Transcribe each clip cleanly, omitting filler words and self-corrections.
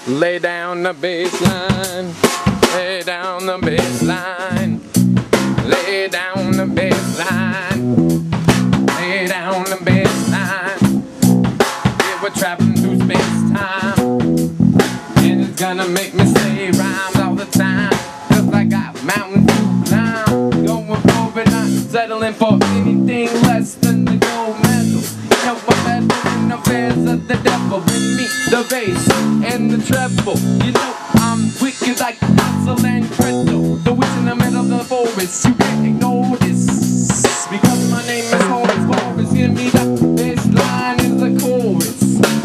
Lay down the bass line, lay down the bass line, lay down the bass line, lay down the bass line. Yeah, we're trapping through space-time, and it's gonna make me say rhymes all the time, 'cause I got mountains to climb, going forward, not settling for anything less than the gold medal. You know I'm better in the affairs of the devil. Bring me the bass and the treble. You know I'm wicked like Hansel and Gretel, the witch in the middle of the forest. You can't ignore this, because my name is Horace Forrest. Give me the bass line is the chorus.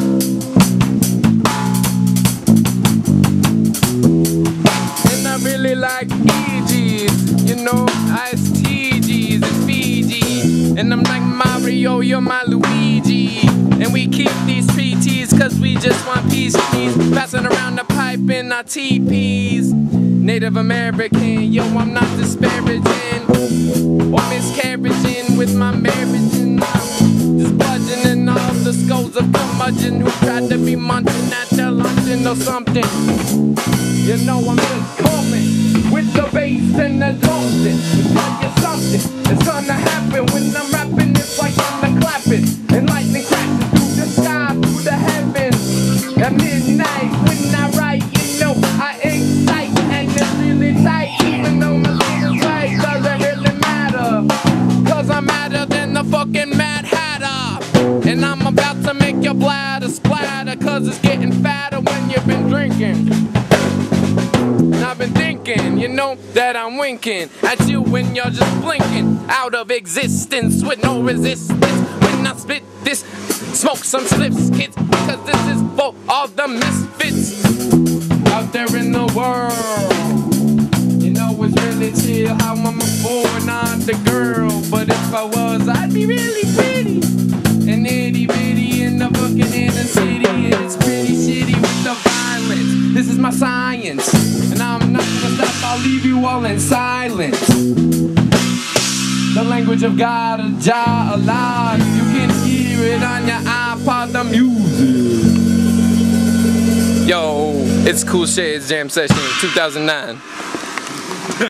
And I really like EGs, you know, Ice-T-G's and Fiji. And I'm like Mario, you're my Luigi. And we keep these treaties 'cause we just want peace, please. Passing around the pipe in our teepees. Native American, yo, I'm not disparaging or miscarriaging with my marriage, and I'm just bludgeoning all the skulls of curmudgeon who tried to be munching at their luncheon or something. You know I'm just calling with the bass and the London. To tell you something, it's gonna happen when I'm rapping. It's like thunder clapping and lightning crashing through the sky, through the heavens. At midnight when I write, you know I excite, and it's really tight. Even though my lyrics right, doesn't really matter, 'cause I'm madder than the fucking Mad Hatter. And I'm about to make your bladder splatter, 'cause it's getting fatter when you've been drinking. I've been thinking, you know, that I'm winking at you when you're just blinking out of existence with no resistance. When I spit this, smoke some slips, kids, because this is for all the misfits out there in the world. You know it's really chill how I'm a boy, not the girl. But if I was, I'd be really pretty and itty bitty in the fucking inner city. And it's pretty shitty with the violence. This is my science, and I'm not gonna stop, I'll leave you all in silence. The language of God, a Jah alive. You can hear it on your iPod, the music. Yo, it's Cool Shades Jam Session 2009.